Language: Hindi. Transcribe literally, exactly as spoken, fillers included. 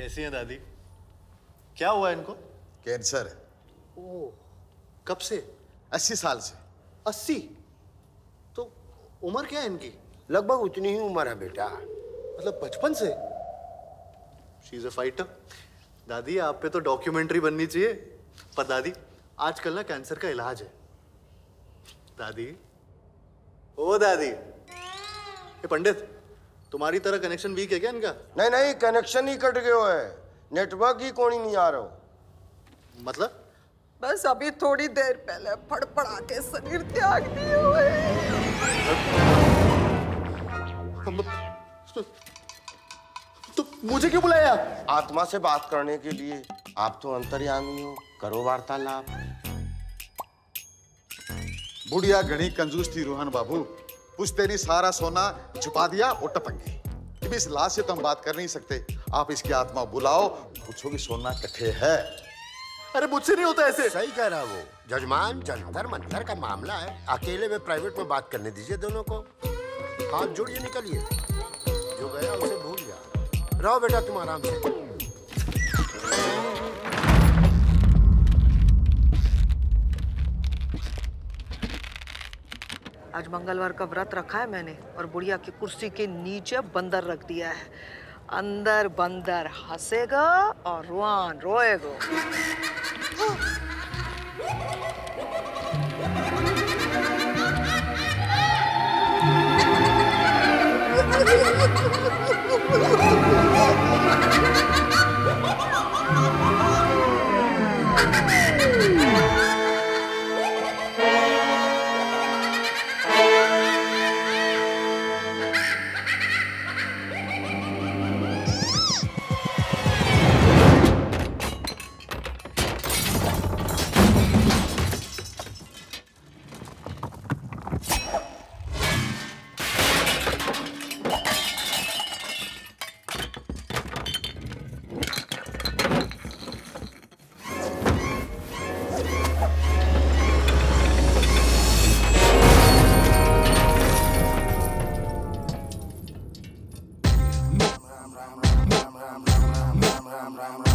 कैसी हैं दादी? क्या हुआ इनको? कैंसर है। ओह, कब से? अस्सी साल से। अस्सी? तो उम्र क्या है इनकी? लगभग उतनी ही उम्र है बेटा। मतलब बचपन से? She is a fighter. दादी आप पे तो डॉक्यूमेंट्री बननी चाहिए। पर दादी आजकल ना कैंसर का इलाज है। दादी, ओ दादी, ये पंडित तुम्हारी तरह कनेक्शन वीक है क्या इनका? नहीं नहीं, कनेक्शन ही कट गयो है, नेटवर्क ही कोनी नहीं आ रहा। मतलब? बस अभी थोड़ी देर पहले फड़फड़ा के शरीर त्याग दिए हुए। तो, तो मुझे क्यों बुलाया? आत्मा से बात करने के लिए। आप तो अंतर्यामी हो, करो वार्तालाप। बुढ़िया घनी कंजूस थी रोहन बाबू। पुश्ते ने सारा सोना छुपा दिया और टपक गई। इस लाश से तो हम बात कर नहीं सकते। आप इसकी आत्मा बुलाओ, पूछो कि सोना कट्ठे है। अरे मुझसे नहीं होता ऐसे। सही कह रहा वो। जजमान जंतर मंतर का मामला है, अकेले में प्राइवेट में बात करने दीजिए दोनों को। हाथ जोड़िए, निकलिए। जो गया उसे भूल जा। रहो बेटा तुम आराम से। आज मंगलवार का व्रत रखा है मैंने और बुढ़िया की कुर्सी के नीचे बंदर रख दिया है। अंदर बंदर हंसेगा और रुआन रोएगा। Ram ram